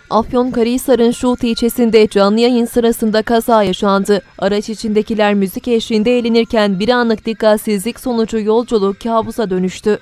Afyonkarahisar'ın Şuhut ilçesinde canlı yayın sırasında kaza yaşandı. Araç içindekiler müzik eşliğinde eğlenirken bir anlık dikkatsizlik sonucu yolculuk kabusa dönüştü.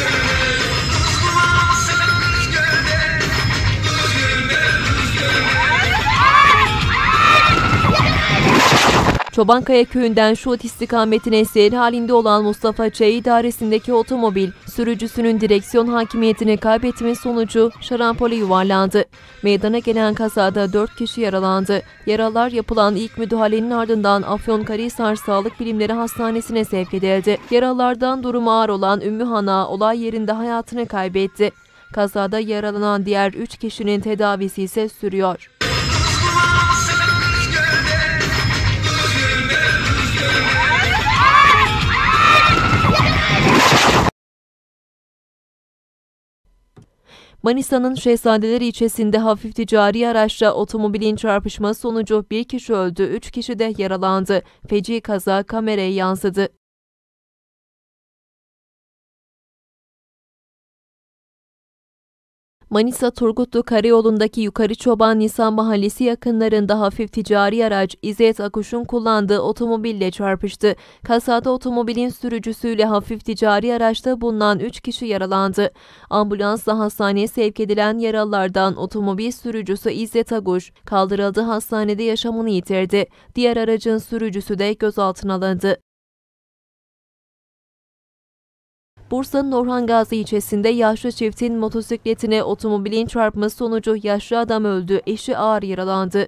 Çobankaya köyünden Şuhut istikametine seyir halinde olan Mustafa Çay idaresindeki otomobil, sürücüsünün direksiyon hakimiyetini kaybetme sonucu şarampole yuvarlandı. Meydana gelen kazada 4 kişi yaralandı. Yaralılar yapılan ilk müdahalenin ardından Afyonkarahisar Sağlık Bilimleri Hastanesi'ne sevk edildi. Yaralılardan durumu ağır olan Ümmü Hana olay yerinde hayatını kaybetti. Kazada yaralanan diğer 3 kişinin tedavisi ise sürüyor. Manisa'nın Şehzadeler ilçesinde hafif ticari araçla otomobilin çarpışması sonucu bir kişi öldü, 3 kişi de yaralandı. Feci kaza kameraya yansıdı. Manisa Turgutlu Karayolu'ndaki Yukarı Çoban Nisan Mahallesi yakınlarında hafif ticari araç İzzet Akuş'un kullandığı otomobille çarpıştı. Kazada otomobilin sürücüsüyle hafif ticari araçta bulunan 3 kişi yaralandı. Ambulansla hastaneye sevk edilen yaralılardan otomobil sürücüsü İzzet Akuş kaldırıldığı hastanede yaşamını yitirdi. Diğer aracın sürücüsü de gözaltına alındı. Bursa'nın Orhan Gazi ilçesinde yaşlı çiftin motosikletine otomobilin çarpması sonucu yaşlı adam öldü, eşi ağır yaralandı.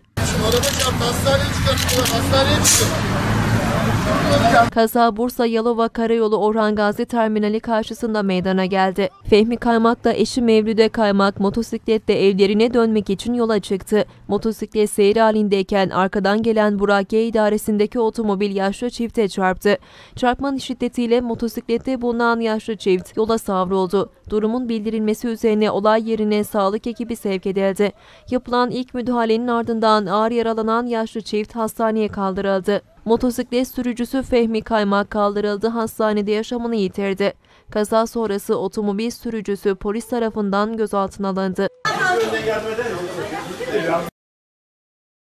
Kaza Bursa Yalova Karayolu Orhan Gazi Terminali karşısında meydana geldi. Fehmi Kaymak'la eşi Mevlüde Kaymak motosikletle evlerine dönmek için yola çıktı. Motosiklet seyir halindeyken arkadan gelen Burak G idaresindeki otomobil yaşlı çifte çarptı. Çarpmanın şiddetiyle motosiklette bulunan yaşlı çift yola savruldu. Durumun bildirilmesi üzerine olay yerine sağlık ekibi sevk edildi. Yapılan ilk müdahalenin ardından ağır yaralanan yaşlı çift hastaneye kaldırıldı. Motosiklet sürücüsü Fehmi Kaymak kaldırıldı, hastanede yaşamını yitirdi. Kaza sonrası otomobil sürücüsü polis tarafından gözaltına alındı.